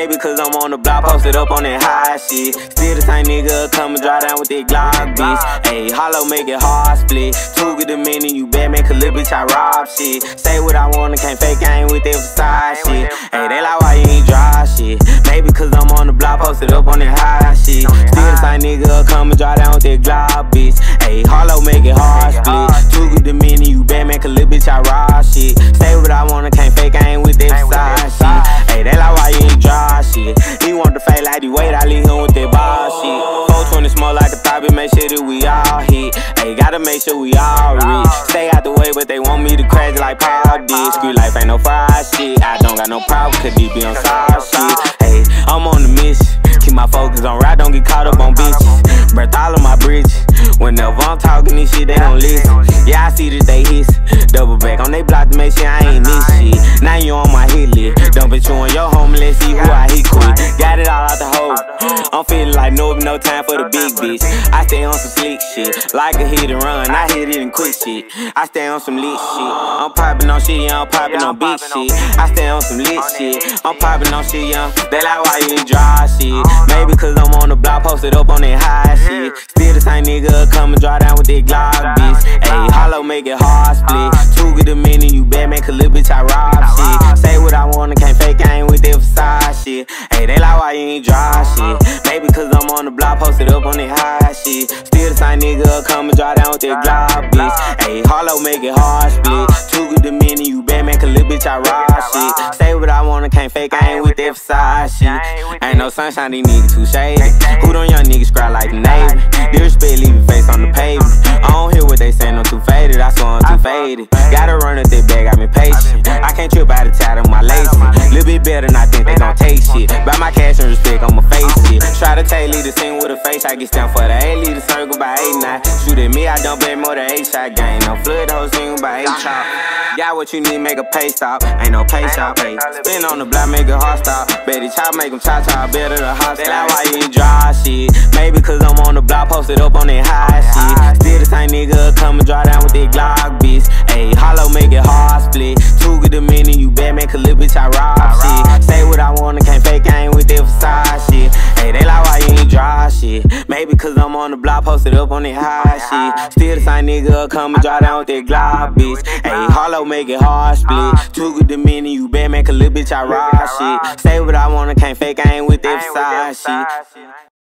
Maybe cause I'm on the block, posted up on that high shit. Still the same nigga, come and draw down with that Glock, bitch. Ayy, hollow make it hard split. Too good a minute, you bad man, cause little bitch, I rob shit. Say what I wanna, can't fake, I ain't with that facade shit. Ayy, they like, why you ain't dry shit? Maybe cause I'm on the block, posted up on that high shit. Still the same nigga, come and draw down with that Glock, bitch. Ayy, hollow make it hard split. Too good a minute, you bad man, cause little bitch, I rob shit. Say what I wanna, can't fake, I ain't with that facade shit. Ayy, they like, why you ain't dry shit? He want to fake like the weight, I leave him with that ball shit. 420 smoke like the poppy, make sure that we all hit. Ayy, gotta make sure we all rich. Stay out the way, but they want me to crash like Paul did. Screw life ain't no fried shit. I don't got no problem, cause they be on side shit. Ayy, I'm on the mission. Keep my focus on ride, don't get caught up on bitches. Breath all of my bridges. Whenever I'm talking this shit, they don't listen. Yeah, I see that they hiss. Double back on they block to make sure I ain't miss shit. Now you on my hit list. Dump it you on your home, let's see who I hit quick. Got it all out the hole. I'm feeling like no time for the big bitch. I stay on some slick shit. Like a hit and run, I hit it and quick shit. I stay on some lit shit. I'm popping on shit, yeah, I'm popping on big shit. I stay on some lit shit. I'm popping on shit, yeah. They like, why you ain't dry shit? Maybe cause I'm on the block, posted up on that high shit. Still the same nigga, come and draw down with that Glock, bitch. Ayy, hollow make it hard split. Too good a minute, you bad man, cause little bitch, I rob shit. Say what I wanna, can't fake, I ain't with that facade shit. Ayy, they like, why you ain't dry shit? Maybe cause I'm on the block, posted up on that high shit. Still the same nigga, come and draw down with that Glock, bitch. Ayy, hollow make it hard split. Too good a minute, you bad man, cause little bitch, I rob shit. Say what I wanna, can't fake, I ain't with that facade shit. Ain't no sunshine, these niggas too shady. Who them young niggas cry like the Navy? Disrespect, leave your face on the pavement. I don't hear what they saying, I'm too faded, I swear I'm too faded. Gotta run up that bag, got me patient. I can't trip out of tight on my laces. Little bit better than I think they gon' take shit. Buy my cash and respect, I'ma face it. Try to take lead the scene with a face, I get stamped for the A, lead the circle by 8-9. Shoot at me, I don't bet more than 8-shot game. Don't flood the whole scene by 8-chop. Got what you need, make a pay stop. Ain't no pay shop, ayy. Spin on the block, make it hard stop. Betty chop, make them cha-cha, better the hot style. Why you ain't dry shit? Maybe cause I'm on the block, posted up on that high shit. Still the same nigga, come and draw down with that Glock, bitch. Ayy, hollow make it hard split. Too good a minute, you bad man, cause little bitch, I rob shit. Say what I wanna, can't fake, I ain't with that facade shit. Ayy, they like, why you ain't dry shit? Maybe cause I'm on the block, posted up on that high shit. Still the same nigga, come and draw down with that Glock, bitch. Ayy, hollow make it hard split. Too good a minute, you bad man, cause little bitch, I rob shit. Say what I wanna, can't fake, I ain't with that facade shit.